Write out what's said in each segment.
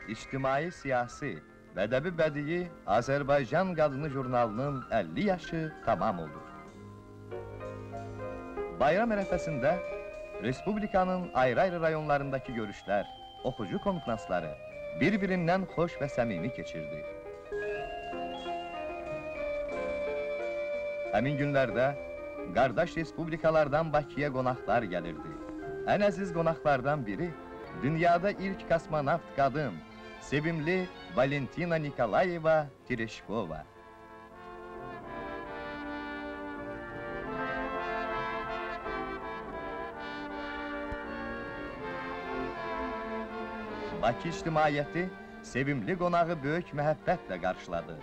İctimai siyasi və ədəbi bədii Azərbaycan Qadını jurnalının 50 yaşı tamam oldu. Bayram ərəfəsində Respublikanın ayrı-ayrı rayonlarındakı görüşlər, oxucu konferansları bir-birindən xoş və səmimi keçirdi. Həmin günlərdə qardaş respublikalardan Bakıya qonaqlar gəlirdi. Ən əziz qonaqlardan biri dünyada ilk kosmonavt qadın, sevimli Valentina Nikolayeva Tereshkova. Bakı ictimaiyyəti sevimli qonağı böyük məhəbbətlə qarşıladı.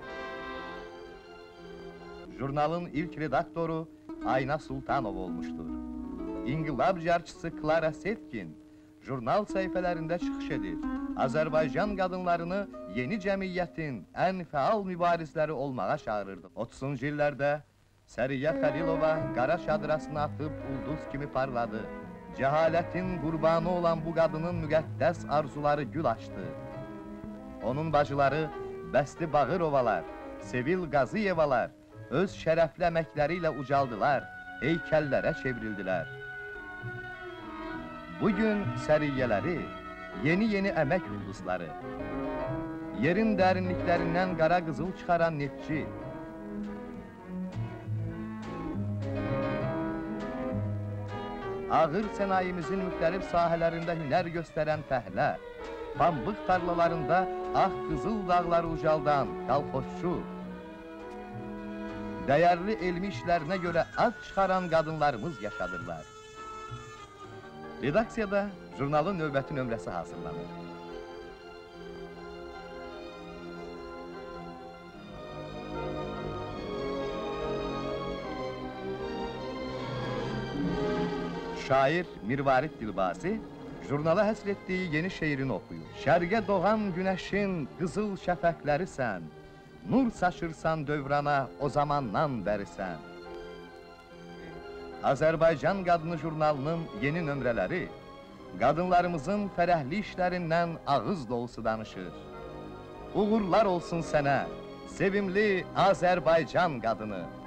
Jurnalın ilk redaktoru Ayna Sultanov olmuşdur. İnqilab jarçısı Klara Setkin jurnal səhifələrində çıxış edir. Azərbaycan qadınlarını yeni cəmiyyətin ən fəal mübarizləri olmağa çağırırdı. 30-cu illərdə Səriyyə Xəlilova qara şadırasını atıb ulduz kimi parladı. Cəhalətin qurbanı olan bu qadının müqəddəs arzuları gül açdı. Onun bacıları Bəsti Bağırovalar, Sevil Qaziyevalar öz şərəfli əməkləri ilə ucaldılar, heykəllərə çevrildilər. Bugün səriyyələri, yeni əmək ulduzları, yerin dərinliklərindən qara qızıl çıxaran neftçi, ağır sənayimizin müxtəlif sahələrində hünər göstərən fəhlə, pambıq tarlalarında ağ qızıl dağları ucaldan qalxozçu, dəyərli elmi işlərinə görə ad çıxaran qadınlarımız yaşadırlar. Redaksiyada jurnalın növbəti nömrəsi hazırlanır. Şair Mirvarid Dilbazi jurnala həsr etdiyi yeni şeirini oxuyur. Şərqə doğan günəşin qızıl şəfəqlərisən, nur saçırsan dövrana o zamandan bərisən. Azərbaycan Qadını jurnalının yeni nömrələri qadınlarımızın fərəhli işlərindən ağız dolusu danışır. Uğurlar olsun sənə, sevimli Azərbaycan qadını.